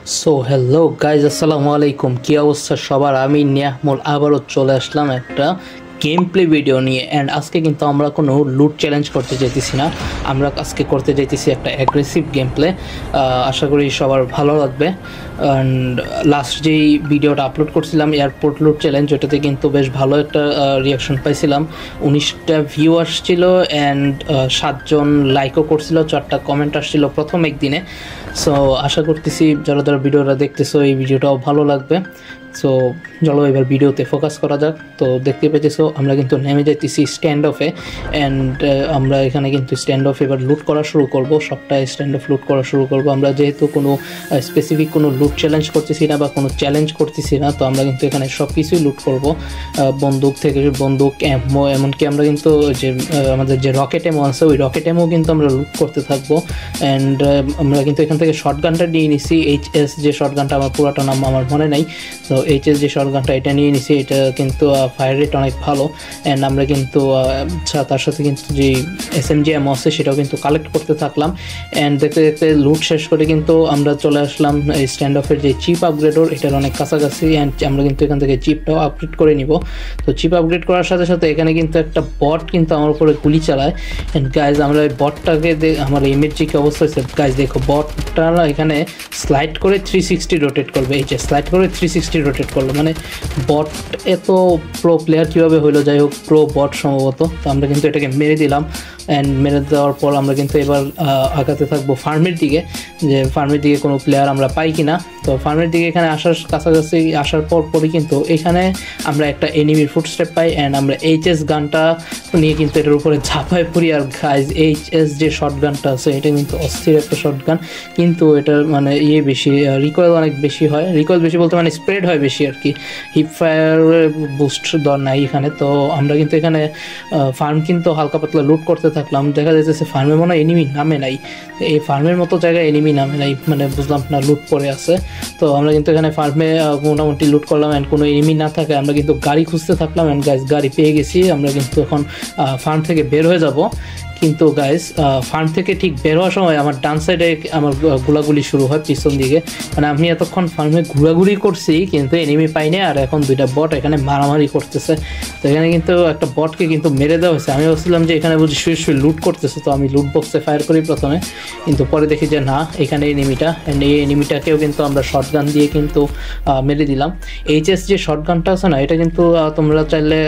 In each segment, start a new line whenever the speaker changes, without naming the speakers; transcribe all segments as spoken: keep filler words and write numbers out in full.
So hello guys, আসসালামু আলাইকুম। কী অবস্থা সবার? আমি নিয়ামুল আবারও চলে আসলাম একটা গেম প্লে ভিডিও নিয়ে। অ্যান্ড আজকে কিন্তু আমরা কোনো লুট চ্যালেঞ্জ করতে যেতেছি না, আমরা আজকে করতে যেতেছি একটা অ্যাগ্রেসিভ গেম প্লে। আশা করি সবার ভালো লাগবে। অ্যান্ড লাস্ট যেই ভিডিওটা আপলোড করছিলাম এয়ারপোর্ট লুট চ্যালেঞ্জ, ওটাতে কিন্তু বেশ ভালো একটা রিয়াকশন পাইছিলাম। উনিশটা ভিউ আসছিল অ্যান্ড সাতজন লাইকও করছিল, চারটা কমেন্ট আসছিল প্রথম একদিনে। সো আশা করতেছি যারা যারা ভিডিওটা দেখতেছো এই ভিডিওটাও ভালো লাগবে। সো চলো এবার ভিডিওতে ফোকাস করা যাক। তো দেখতে পেতেছো আমরা কিন্তু নেমে যাইতেছি স্ট্যান্ড অফে। অ্যান্ড আমরা এখানে কিন্তু স্ট্যান্ড অফ এবার লুট করা শুরু করব, সবটা স্ট্যান্ড অফ লুট করা শুরু করব। আমরা যেহেতু কোনো স্পেসিফিক কোনো লুট চ্যালেঞ্জ করতেছি না বা কোনো চ্যালেঞ্জ করতেছি না, তো আমরা কিন্তু এখানে সব কিছুই লুট করব। বন্দুক থেকে বন্দুক, এমও, এমনকি আমরা কিন্তু যে আমাদের যে রকেট এমও আছে ওই রকেট এমও কিন্তু আমরা লুট করতে থাকবো। অ্যান্ড আমরা কিন্তু এখান থেকে শর্ট গানটা নিয়ে নিছি, এইচ এস যে শর্ট গানটা, আমার পুরোটা নাম আমার মনে নাই। তো এইচ এস যে শর্ট গানটা এটা নিয়ে নিছি, এটা কিন্তু ফায়ার রেট অনেক ভালো। অ্যান্ড আমরা কিন্তু তার সাথে কিন্তু যে এস এম জি এমও আছে সেটাও কিন্তু কালেক্ট করতে থাকলাম। অ্যান্ড দেখতে দেখতে লুট শেষ করে কিন্তু আমরা চলে আসলাম স্ট্যান্ড অফের যে চিপ আপগ্রেডর, এটার অনেক কাছাকাছি। অ্যান্ড আমরা কিন্তু এখান থেকে চিপটাও আপগ্রেড করে নিব। তো চিপ আপগ্রেড করার সাথে সাথে এখানে কিন্তু একটা বট কিন্তু আমার উপরে গুলি চালায়। অ্যান্ড গাইজ আমরা এই বটটাকে আমার এমের যে কী অবস্থা হয়েছে গাইজ দেখো, বটটা এখানে স্লাইড করে থ্রি সিক্সটি রোটেট করবে। এই যে স্লাইড করে থ্রি সিক্সটি রোটেট করলো, মানে বট এত প্রো প্লেয়ার কীভাবে হইলো? যাই হোক, প্রো বট সম্ভবত। তো আমরা কিন্তু এটাকে মেরে দিলাম। অ্যান্ড মেরে দেওয়ার পর আমরা কিন্তু এবার আগাতে থাকবো ফার্মের দিকে, যে ফার্মের দিকে কোনো প্লেয়ার আমরা পাই কি না। তো ফার্মের দিকে এখানে আসার কাছাকাছি আসার পর পরই কিন্তু এখানে আমরা একটা এনিমির ফুটস্টেপ পাই। অ্যান্ড আমরা এইচ এস গানটা নিয়ে কিন্তু এটার উপরে ঝাঁপায় পড়ি। আর গাইজ এইচ এস যে শর্ট গানটা আছে এটা কিন্তু অস্থির একটা শর্ট গান, কিন্তু এটার মানে ইয়ে বেশি, রিকয়েল অনেক বেশি হয়। রিকয়েল বেশি বলতে মানে স্প্রেড হয় বেশি আর কি, হিপ ফায়ার বুস্ট দর নাই এখানে। তো আমরা কিন্তু এখানে ফার্ম কিন্তু হালকা পাতলা লুট করতে থাকলাম। দেখা যাচ্ছে ফার্মে মনে হয় এনিমি নামে নাই, এই ফার্মের মতো জায়গায় এনিমি নামে নাই, মানে বুঝলাম না লুট পড়ে আছে। তো আমরা কিন্তু এখানে ফার্মে মোটামুটি লুট করলাম। অ্যান্ড কোনো এনিমি না থাকে আমরা কিন্তু গাড়ি খুঁজতে থাকলাম। অ্যান্ড গাইজ গাড়ি পেয়ে গেছি। আমরা কিন্তু এখন ফার্ম থেকে বের হয়ে যাব। কিন্তু গাইজ ফার্ম থেকে ঠিক বের হওয়ার সময় আমার ডান সাইডে আমার গোলাগুলি শুরু হয় পিছন দিকে। মানে আমি এতক্ষণ ফার্মে ঘোরাঘুরি করছি কিন্তু এনিমি পাইনি। আর এখন দুইটা বট এখানে মারামারি করতেছে। তো এখানে কিন্তু একটা বটকে কিন্তু মেরে দেওয়া হয়েছে। আমি ভাবছিলাম যে এখানে বুঝি শুয়ে শুয়ে লুট করতেছে, তো আমি লুট বক্সে ফায়ার করি প্রথমে, কিন্তু পরে দেখি যে না, এখানে এনিমিটা। অ্যান্ড এই এনিমিটাকেও কিন্তু আমরা শর্ট গান দিয়ে কিন্তু মেরে দিলাম। এইচ এস যে শর্ট গানটা আছে না, এটা কিন্তু তোমরা চাইলে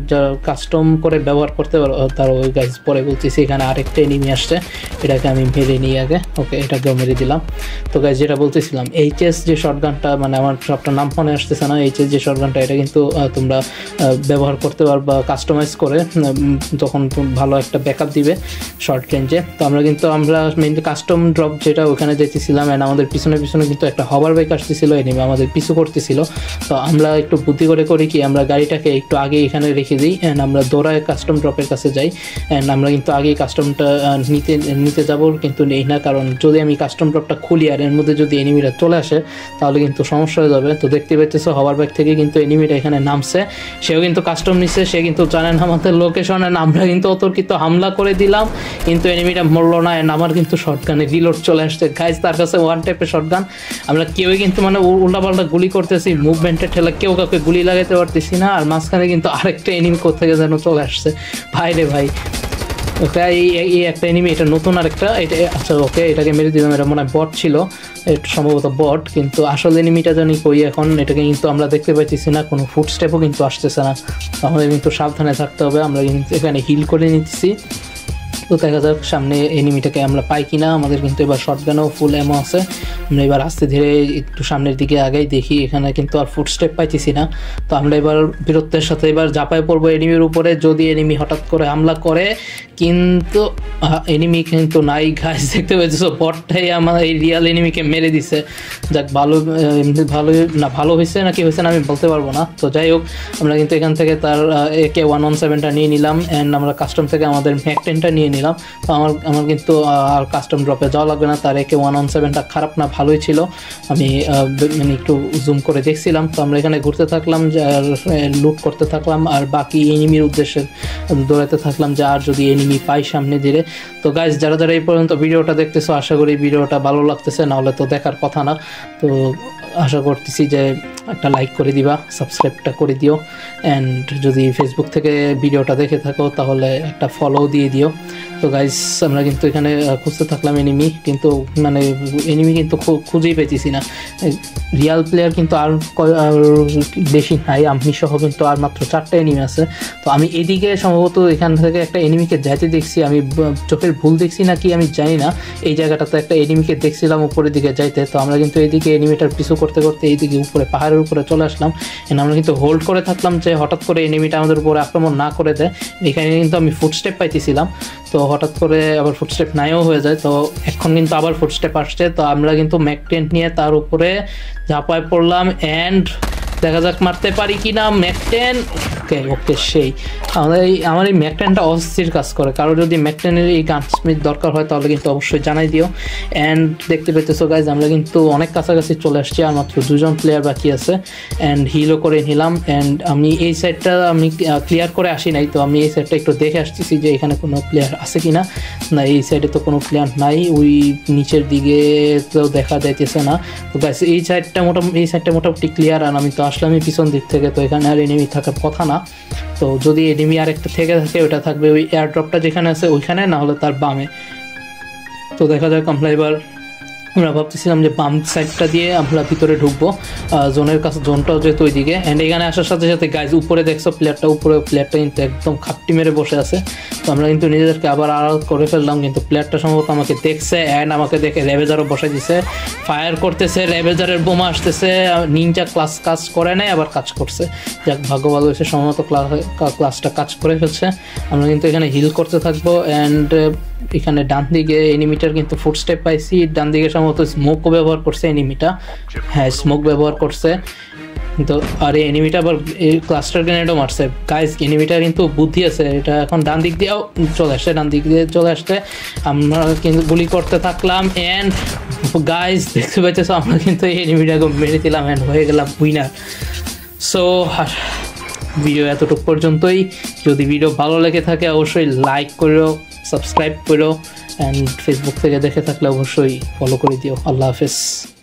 কাস্টম করে ব্যবহার করতে পারো। তার ওই গাইজ পরে বলতেছি এখানে আরেকটা এনিমি আসছে, এটাকে আমি মেরে নিই আগে। ওকে, এটাকেও মেরে দিলাম। তো গাইজ যেটা বলতেছিলাম, এইচ এস যে শর্ট গানটা, মানে আমার সবটা নাম মনে আসতেছে না, এইচ এস যে শর্ট গানটা এটা কিন্তু তোমরা ব্যবহার করতে পারবা কাস্টমাইজ করে, তখন ভালো একটা ব্যাকআপ দিবে শর্ট রেঞ্জে। তো আমরা কিন্তু আমরা মেনলি কাস্টম ড্রপ যেটা ওখানে যেতেছিলাম। অ্যান্ড আমাদের পিছনে পিছনে কিন্তু একটা হবার বাইক আসতেছিল, এনিমি আমাদের পিছু করতেছিল। তো আমরা একটু বুদ্ধি করে করি কি, আমরা গাড়িটাকে একটু আগে এখানে রেখে দিই। অ্যান্ড আমরা দৌড়ায় কাস্টম ড্রপের কাছে যাই। অ্যান্ড আমরা কিন্তু আগেই কাস্টমটা নিতে নিতে যাবো, কিন্তু নেই না, কারণ যদি আমি কাস্টম ড্রপটা খুলি আর এর মধ্যে যদি এনিমিরা চলে আসে তাহলে কিন্তু সমস্যা হয়ে যাবে। তো দেখতে পাচ্ছেছো হবার বাইক থেকে কিন্তু এনিমিটা এখানে নামছে, সেও কিন্তু কাস্টম নিচ্ছে, সে কিন্তু জানেন আমাদের লোকেশনে। আমরা কিন্তু অতর্কিত হামলা করে দিলাম, কিন্তু এনিমিটা মরলো না। অ্যান্ড আমার কিন্তু শর্টগানে রিলোড চলে আসছে গাইজ, তার কাছে ওয়ান টাইপের শর্টগান। আমরা কেউই কিন্তু মানে উল্টাপাল্টা গুলি করতেছি, মুভমেন্টের ঠেলা কেউ কাউকে গুলি লাগাতে পারতেছি না। আর মাঝখানে কিন্তু আরেকটা এনিমি কোথেকে যেন চলে আসছে, ভাই রে ভাই। ওকে, এই একটা এনিমি, এটা নতুন আরেকটা, এটা আচ্ছা ওকে, এটাকে মেরে দিলাম। এটা মনে হয় বট ছিল, এটা সম্ভবত বট, কিন্তু আসল এনিমিটা জানি কই এখন। এটাকে কিন্তু আমরা দেখতে পাইতেছি না, কোনো ফুটস্টেপও কিন্তু আসতেছে না। আমাদের কিন্তু সাবধানে থাকতে হবে। আমরা কিন্তু এখানে হিল করে নিচ্ছি। তো দেখা যাক সামনে এনিমিটাকে আমরা পাই কিনা। আমাদের কিন্তু এবার শর্টগানও ফুল এমও আছে। আমরা এবার আস্তে ধীরে একটু সামনের দিকে আগাই, দেখি এখানে কিন্তু আর ফুটস্টেপ পাইতেছি না। তো আমরা এবার বীরত্বের সাথে এবার ঝাঁপায় পড়বো এনিমির উপরে, যদি এনিমি হঠাৎ করে হামলা করে। কিন্তু এনিমি কিন্তু নাই গাইজ, দেখতে পেয়েছো বটটাই আমার এই রিয়াল এনিমিকে মেরে দিছে। যাক, ভালো এমনি ভালো না, ভালো হয়েছে নাকি হয়েছে না আমি বলতে পারবো না। তো যাই হোক, আমরা কিন্তু এখান থেকে তার একে ওয়ান ওয়ান সেভেনটা নিয়ে নিলাম। অ্যান্ড আমরা কাস্টম থেকে আমাদের ম্যাক টেনটা নিয়ে নিলাম। তো আমার আমার কিন্তু আর কাস্টম ড্রপে যাওয়া লাগবে না, তার একে ওয়ান ওয়ান সেভেনটা খারাপ না ভালোই ছিল। আমি মানে একটু জুম করে দেখছিলাম। তো আমরা এখানে ঘুরতে থাকলাম, যে লুট করতে থাকলাম আর বাকি এনিমির উদ্দেশ্যে দৌড়াতে থাকলাম, যে আর যদি এনিমি পাই সামনে ধীরে। তো গাইজ যারা যারা এই পর্যন্ত ভিডিওটা দেখতেছো আশা করি ভিডিওটা ভালো লাগতেছে, নাহলে তো দেখার কথা না। তো আশা করতেছি যে একটা লাইক করে দিবা, সাবস্ক্রাইবটা করে দিও, অ্যান্ড যদি ফেসবুক থেকে ভিডিওটা দেখে থাকো তাহলে একটা ফলো দিয়ে দিও। তো গাইস আমরা কিন্তু এখানে খুঁজতে থাকলাম এনিমি, কিন্তু মানে এনিমি কিন্তু খুঁজেই পেয়েছি না। রিয়াল প্লেয়ার কিন্তু আর বেশি নাই, আমি সহ কিন্তু আর মাত্র চারটা এনিমি আছে। তো আমি এদিকে সম্ভবত এখান থেকে একটা এনিমিকে যাইতে দেখছি, আমি চোখের ভুল দেখছি না কি আমি জানি না। এই জায়গাটাতে একটা এনিমিকে দেখছিলাম উপরের দিকে যাইতে। তো আমরা কিন্তু এইদিকে এনিমিটার পিছু করতে করতে এইদিকে উপরে পাহাড়ের উপরে চলে আসলাম। এন্ড আমরা কিন্তু হোল্ড করে থাকলাম যে হঠাৎ করে এনিমিটা আমাদের উপরে আক্রমণ না করে দেয়। এখানে কিন্তু আমি ফুটস্টেপ পাইতেছিলাম, তো হঠাৎ করে আবার ফুটস্টেপ নাইও হয়ে যায়। তো এখন কিন্তু আবার ফুটস্টেপ আসছে। তো আমরা কিন্তু ম্যাক টেন্ট নিয়ে তার উপরে ঝাঁপায় পড়লাম, অ্যান্ড দেখা যাক মারতে পারি কি না ম্যাক টেন। ওকে ওকে সেই আমাদের এই আমার এই ম্যাক টেনটা অস্থির কাজ করে। কারো যদি ম্যাক টেনের এই গানস্মিথ দরকার হয় তাহলে কিন্তু অবশ্যই জানাই দিও। অ্যান্ড দেখতে পেতেছো গাইজ আমরা কিন্তু অনেক কাছাকাছি চলে আসছি, আর মাত্র দুজন প্লেয়ার বাকি আছে। অ্যান্ড হিলও করে নিলাম। অ্যান্ড আমি এই সাইডটা আমি ক্লিয়ার করে আসি নাই, তো আমি এই সাইডটা একটু দেখে আসতেছি যে এখানে কোনো প্লেয়ার আছে কি না। না, এই সাইডে তো কোনো প্লেয়ার নাই, ওই নিচের দিকে তো দেখা যাইতেছে না। তো গাইজ এই সাইডটা মোটামুটি এই সাইডটা মোটামুটি ক্লিয়ার। আর আমি তো আসলামই পিছন দিক থেকে, তো এখানে আর এনিমি থাকার কথা না। তো যদি এনিমি আর একটা থেকে থাকে ওটা থাকবে ওই এয়ারড্রপটা যেখানে আছে ওইখানে, না হলে তার বামে। তো দেখা যাক আমরা এবার আমরা ভাবতেছিলাম যে বাম সাইডটা দিয়ে আমরা ভিতরে ঢুকবো, জোনের কাছে, জোনটাও যেহেতু ওইদিকে। অ্যান্ড এখানে আসার সাথে সাথে গাইজ উপরে দেখছো প্লেয়ারটা, উপরে প্লেয়ারটা কিন্তু একদম খাপটি মেরে বসে আছে। তো আমরা কিন্তু নিজেদেরকে আবার আড়াল করে ফেললাম, কিন্তু প্লেয়ারটা সম্ভবত আমাকে দেখছে অ্যান্ড আমাকে দেখে রেভেজারও বসে দিছে, ফায়ার করতেছে, রেভেজারের বোমা আসতেছে। নিনজা ক্লাস কাজ করে নাই, আবার কাজ করছে। যাক ভাগ্য ভালো হয়েছে, সম্ভবত ক্লাস ক্লাসটা কাজ করে ফেলছে। আমরা কিন্তু এখানে হিল করতে থাকবো। অ্যান্ড এখানে ডান দিকে এনিমিটার কিন্তু ফুটস্টেপ পাইছি, ডান দিকে সম্ভবত স্মোকও ব্যবহার করছে এনিমিটা। হ্যাঁ, স্মোক ব্যবহার করছে। তো আর এই এনিমিটা আবার এই ক্লাস্টার গ্রেনেডও মারছে। গাইজ এনিমিটার কিন্তু বুদ্ধি আছে, এটা এখন ডান দিক দিয়েও চলে আসছে, ডান দিক দিয়ে চলে আসতে আমরা কিন্তু গুলি করতে থাকলাম। অ্যান্ড গাইজ দেখতে পাইতেছো আমরা কিন্তু এই এনিমিটাকে মেরে দিলাম, অ্যান্ড হয়ে গেলাম উইনার। সো ভিডিও এতটুকু পর্যন্তই। যদি ভিডিও ভালো লেগে থাকে অবশ্যই লাইক করো, সাবস্ক্রাইব করো, অ্যান্ড ফেসবুক থেকে দেখে থাকলে অবশ্যই ফলো করে দিও। আল্লাহ হাফেজ।